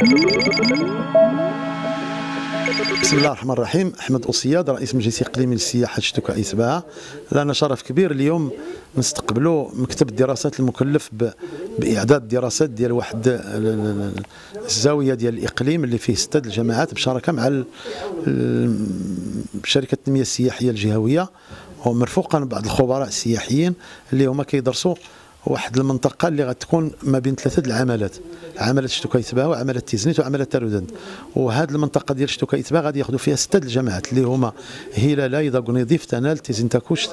بسم الله الرحمن الرحيم. احمد أصياد، رئيس مجلس اقليمي للسياحه شتوكا ايسباع. لنا شرف كبير اليوم نستقبلوا مكتب الدراسات المكلف باعداد دراسات ديال واحد الزاويه ديال الاقليم اللي فيه 6 الجماعات بشراكه مع شركه التنميه السياحيه الجهويه ومرفوقا ببعض الخبراء السياحيين اللي هما كيدرسوا واحد المنطقه اللي غتكون ما بين 3 العمالات، عماله شتوكا ايتباع وعماله تيزنيت وعماله تارودند. وهذه المنطقه ديال شتوكا ايتباع غادي ياخذوا فيها 6 الجماعات اللي هما هيلالا، يدا قنيضيف، تنال، تيزنتاكوش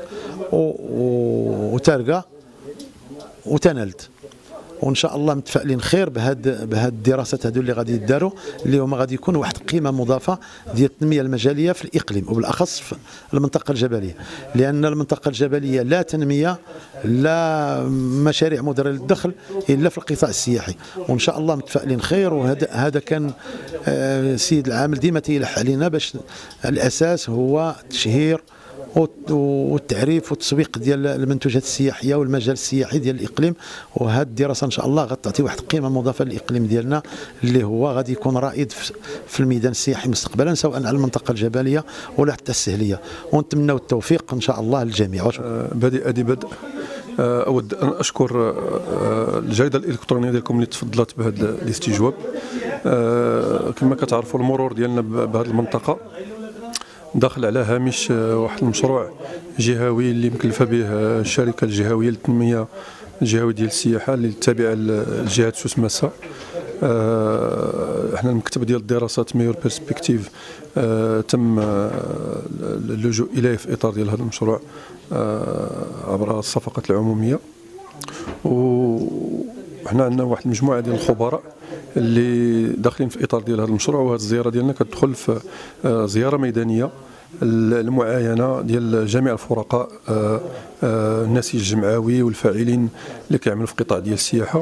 وتارقه وتنالت. وان شاء الله متفائلين خير بهاد الدراسات هذو اللي غادي يداروا، اللي هما غادي يكون واحد قيمه مضافه ديال التنميه المجاليه في الاقليم وبالاخص في المنطقه الجبليه، لان المنطقه الجبليه لا تنميه لا مشاريع مدره للدخل الا في القطاع السياحي. وان شاء الله متفائلين خير. وهذا كان السيد العامل ديما تيلح علينا باش الاساس هو تشهير والتعريف والتسويق ديال المنتوجات السياحيه والمجال السياحي ديال الاقليم. وهذه الدراسه ان شاء الله غتعطي واحد القيمه مضافه للاقليم ديالنا اللي هو غادي يكون رائد في الميدان السياحي مستقبلا، سواء على المنطقه الجبليه ولا حتى السهليه. ونتمنوا التوفيق ان شاء الله للجميع. بدء اود ان اشكر الجريده الالكترونيه ديالكم اللي تفضلت بهذا الاستجواب. كما كتعرفوا المرور ديالنا بهذه المنطقه داخل على هامش واحد المشروع جهوي اللي مكلفه به الشركه الجهويه للتنميه الجهوي ديال السياحه اللي تابعه لجهه سوس مسا. احنا المكتب ديال الدراسات ميور بيرسبكتيف تم اللجوء اليه في اطار ديال هذا المشروع عبر الصفقات العموميه. وحنا عندنا واحد المجموعه ديال الخبراء اللي داخلين في اطار ديال هذا المشروع. وهذه الزياره ديالنا كتدخل في زياره ميدانيه المعاينه ديال جميع الفرقاء النسيج الجمعوي والفاعلين اللي كيعملوا في القطاع ديال السياحه،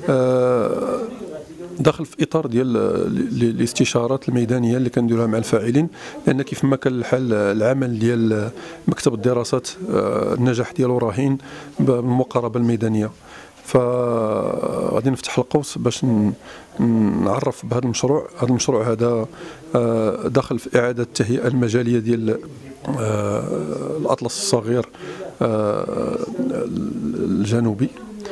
داخل في اطار ديال الاستشارات الميدانيه اللي كنديروها مع الفاعلين. لان كيف ما كان الحال العمل ديال مكتب الدراسات النجاح ديالو رهين بالمقاربه الميدانيه. فغادي نفتح القوس باش نعرف بهذا المشروع. هذا المشروع هذا داخل في اعاده التهيئه المجاليه ديال الاطلس الصغير الجنوبي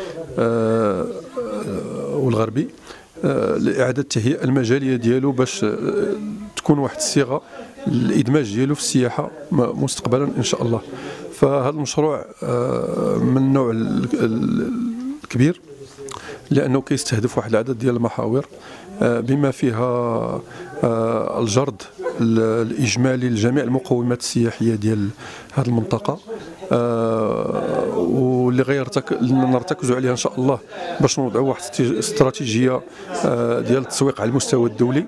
والغربي، لاعاده التهيئه المجاليه ديالو باش تكون واحد الصيغه الادماج ديالو في السياحه مستقبلا ان شاء الله. فهذا المشروع من النوع الكبير لانه كيستهدف واحد العدد ديال المحاور بما فيها الجرد الاجمالي لجميع المقومات السياحيه ديال هذه المنطقه، واللي نرتكزوا عليها ان شاء الله باش نوضعوا واحد استراتيجيه ديال التسويق على المستوى الدولي.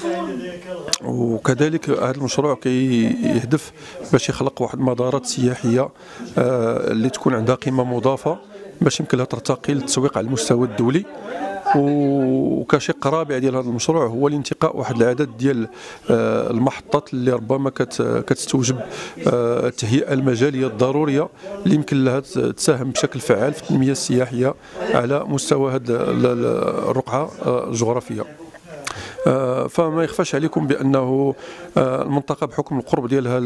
وكذلك هذا المشروع كيهدف باش يخلق واحد المدارات سياحيه اللي تكون عندها قيمه مضافه باش يمكن لها ترتقي للتسويق على المستوى الدولي. وكشق رابع ديال هذا المشروع هو الانتقاء واحد العدد ديال المحطات اللي ربما كتستوجب التهيئه المجاليه الضروريه اللي يمكن لها تساهم بشكل فعال في التنميه السياحيه على مستوى هذه الرقعه الجغرافيه. فما يخفاش عليكم بانه المنطقه بحكم القرب ديالها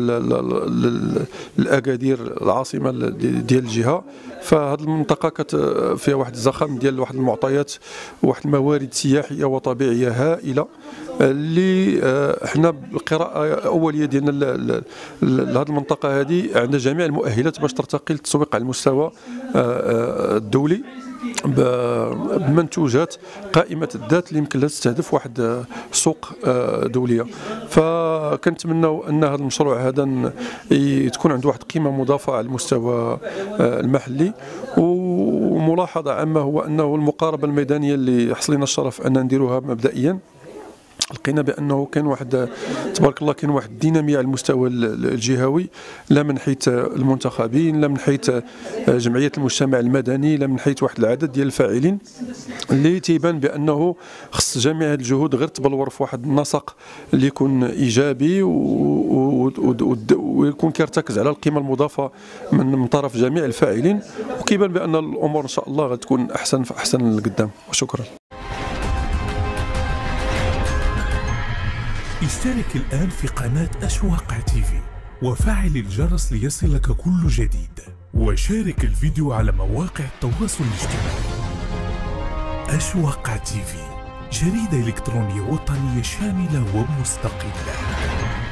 لاكادير العاصمه ديال الجهه، فهذه المنطقه فيها واحد الزخم ديال واحد المعطيات وواحد الموارد سياحيه وطبيعيه هائله اللي احنا بالقراءه الاوليه ديالنا لهذه المنطقه هذه عندها جميع المؤهلات باش ترتقي للتسويق على المستوى الدولي بمنتوجات قائمه الذات اللي يمكن لها تستهدف واحد سوق دوليه. فكنتمنوا ان هذا المشروع هذا تكون عنده واحد قيمه مضافه على المستوى المحلي. وملاحظه عامه هو انه المقاربه الميدانيه اللي حصل لنا الشرف ان نديروها مبدئيا لقينا بانه كان واحد تبارك الله كان واحد الديناميه على المستوى الجهوي، لا من حيث المنتخبين، لا من حيث جمعيه المجتمع المدني، لا من حيث واحد العدد ديال الفاعلين اللي تيبان بانه خص جميع هذه الجهود غير تبلور في واحد النسق اللي يكون ايجابي ويكون كيرتكز على القيمه المضافه من طرف جميع الفاعلين. وكيبان بان الامور ان شاء الله غتكون احسن فاحسن لقدام. وشكرا. اشترك الآن في قناة أشواق تيفي وفعل الجرس ليصلك كل جديد، وشارك الفيديو على مواقع التواصل الاجتماعي. أشواق تيفي، جريدة إلكترونية وطنية شاملة ومستقلة.